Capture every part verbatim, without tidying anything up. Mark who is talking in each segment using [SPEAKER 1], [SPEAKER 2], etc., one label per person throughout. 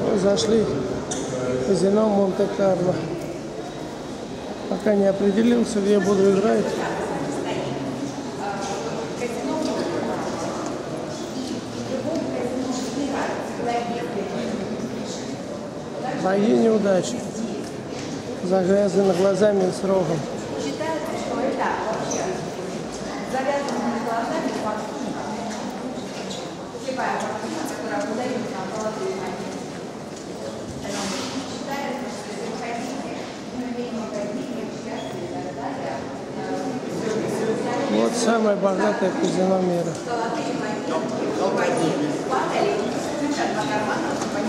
[SPEAKER 1] Мы зашли в казино Монте-Карло. Пока не определился, где буду играть. Богиня удачи. Завязаны глазами с рогом.
[SPEAKER 2] Считается, что это вообще завязанными глазами фортуна. Слепая фортуна, которая выдает нам золотые монеты. Считается, что если вы хотите умение, падение, счастье и так далее,
[SPEAKER 1] Вот самое богатое казино мира.
[SPEAKER 2] золотые монеты падали, стучат по карманам, по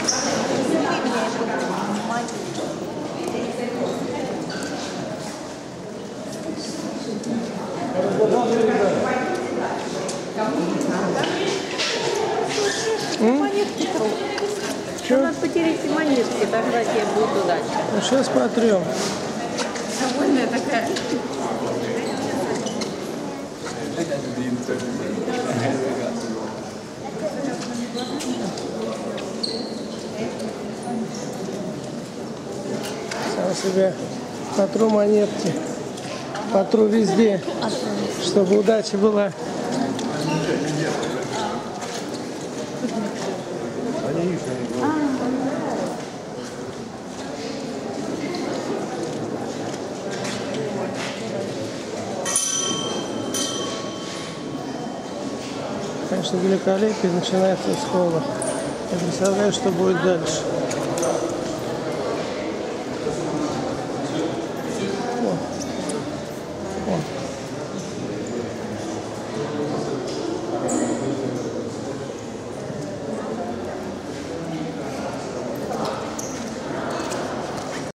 [SPEAKER 3] Монетки. Надо потереть монетки, тогда тебе будет удача.
[SPEAKER 1] Ну, сейчас потрем.
[SPEAKER 3] Довольная такая.
[SPEAKER 1] Сам себе потру монетки. Потру везде, чтобы удача была. Конечно, великолепие начинается с холла. Я представляю, что будет дальше.